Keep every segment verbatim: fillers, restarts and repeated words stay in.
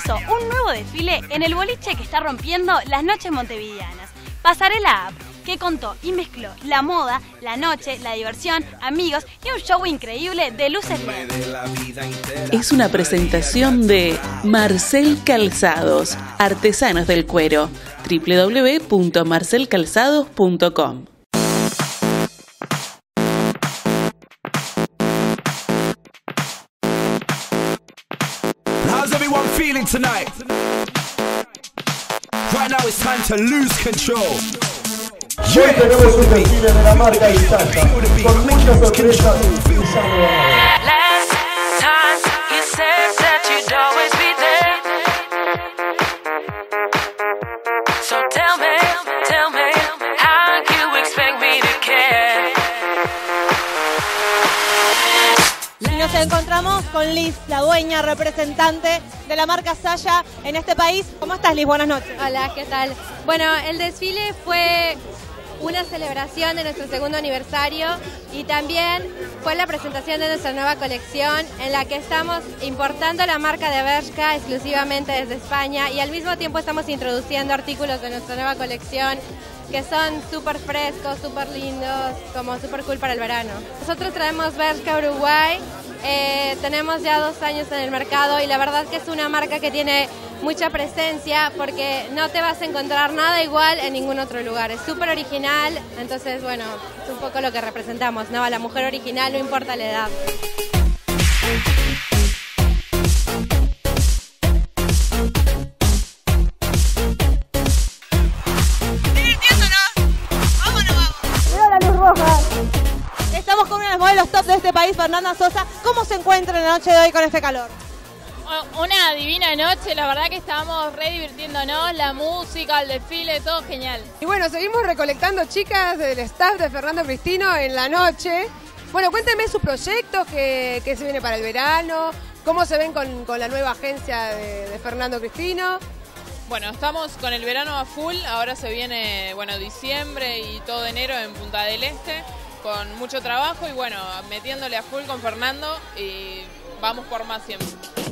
hizo un nuevo desfile en el boliche que está rompiendo las noches montevideanas. Pasarela Up, que contó y mezcló la moda, la noche, la diversión, amigos y un show increíble de luces L E D. Es una presentación de Marcel Calzados, artesanos del cuero, doble u doble u doble u punto marcel calzados punto com. How's everyone feeling tonight? Right now it's time to lose control. Hoy tenemos un desfile de la marca Sasha, con muchas sorpresas y sano ganador. Last time you said that you'd always be there. So tell me, tell me, how you expect me to care. Y nos encontramos con Liz, la dueña, representante de la marca Sasha en este país. ¿Cómo estás, Liz? Buenas noches. Hola, ¿qué tal? Bueno, el desfile fue una celebración de nuestro segundo aniversario y también fue la presentación de nuestra nueva colección en la que estamos importando la marca de Bershka exclusivamente desde España y al mismo tiempo estamos introduciendo artículos de nuestra nueva colección que son súper frescos, súper lindos, como súper cool para el verano. Nosotros traemos Bershka Uruguay, eh, tenemos ya dos años en el mercado y la verdad que es una marca que tiene mucha presencia porque no te vas a encontrar nada igual en ningún otro lugar. Es súper original, entonces bueno, es un poco lo que representamos, ¿no? A la mujer original, no importa la edad. Estamos con una de las modelos top de este país, Fernanda Sosa. ¿Cómo se encuentra en la noche de hoy con este calor? Una divina noche, la verdad que estábamos re divirtiéndonos, la música, el desfile, todo genial. Y bueno, seguimos recolectando chicas del staff de Fernando Cristino en la noche. Bueno, cuéntenme sus proyectos, qué, qué se viene para el verano, cómo se ven con, con la nueva agencia de, de Fernando Cristino. Bueno, estamos con el verano a full, ahora se viene, bueno, diciembre y todo enero en Punta del Este, con mucho trabajo y bueno, metiéndole a full con Fernando y vamos por más siempre.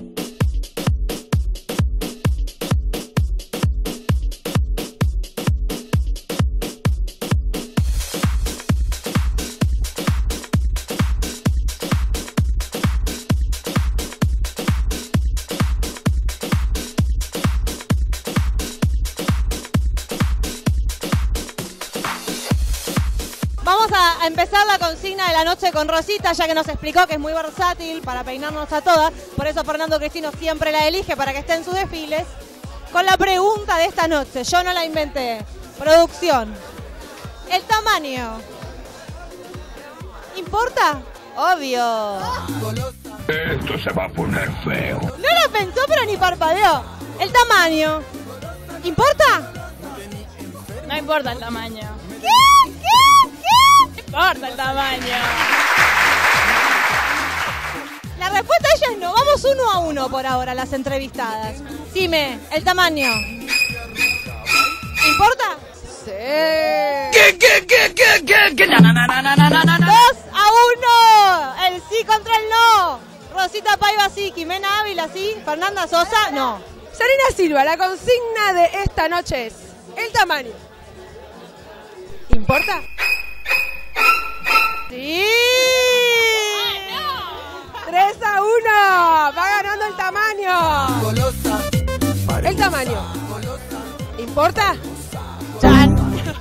Vamos a empezar la consigna de la noche con Rosita, ya que nos explicó que es muy versátil para peinarnos a todas. Por eso Fernando Cristino siempre la elige para que esté en sus desfiles. Con la pregunta de esta noche, yo no la inventé. Producción. ¿El tamaño importa? Obvio. Esto se va a poner feo. No lo pensó, pero ni parpadeó. ¿El tamaño importa? No importa el tamaño. ¿Qué? ¿Qué? ¿Qué? No importa el tamaño. La respuesta de ella es no. Vamos uno a uno por ahora, las entrevistadas. Dime, ¿el tamaño importa? Sí. ¿Qué, qué, qué, qué, qué, qué? Na, na, na, na, na, na, na. Dos a uno. El sí contra el no. Rosita Paiva sí, Jimena Ávila sí, Fernanda Sosa no. Sarina Silva, la consigna de esta noche es el tamaño. ¿Importa? Sí. ¡Ay, no! tres a uno. Va ganando el tamaño. El tamaño. ¿Importa? Chan.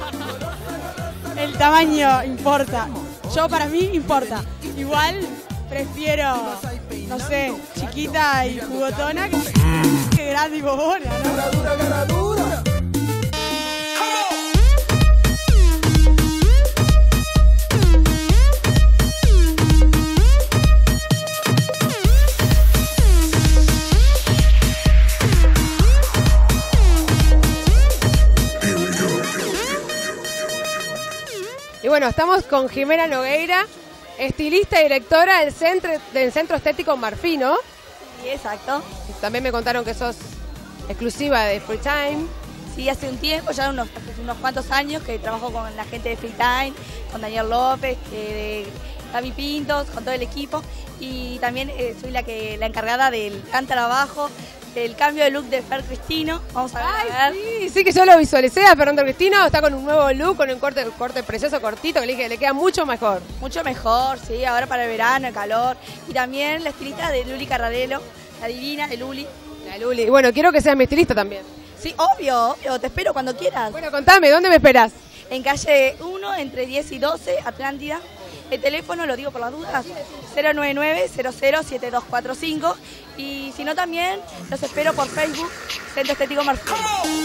El tamaño importa. Yo para mí importa. Igual prefiero, no sé, chiquita y jugotona que, que grande y bobona, ¿no? Y bueno, estamos con Jimena Nogueira, estilista y directora del Centro, del Centro Estético Marfino. Sí, exacto. También me contaron que sos exclusiva de Free Time. Sí, hace un tiempo, ya unos, unos cuantos años que trabajo con la gente de Free Time, con Daniel López, eh, de Gaby Pintos, con todo el equipo. Y también eh, soy la que la encargada del gran trabajo el cambio de look de Fer Cristino. Vamos a ver. Ay, a ver. sí, sí que yo lo visualicé a Fernando Cristino, está con un nuevo look, con un corte, corte precioso, cortito, que le dije, le queda mucho mejor. Mucho mejor, sí, ahora para el verano, el calor. Y también la estilista de Luli Carradelo, la divina de Luli. La Luli. Bueno, quiero que seas mi estilista también. Sí, obvio, obvio, te espero cuando quieras. Bueno, contame, ¿dónde me esperás? En calle uno, entre diez y doce, Atlántida. El teléfono, lo digo por las dudas, cero nueve nueve, cero cero, siete dos cuatro cinco. Y si no, también los espero por Facebook, Centro Estético Marcel.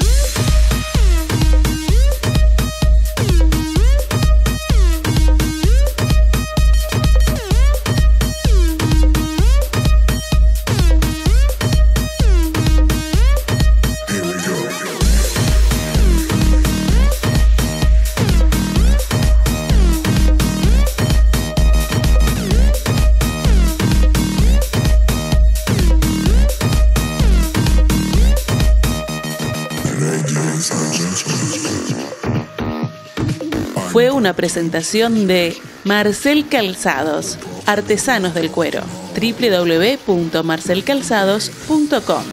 Fue una presentación de Marcel Calzados, artesanos del cuero, doble u doble u doble u punto marcel calzados punto com.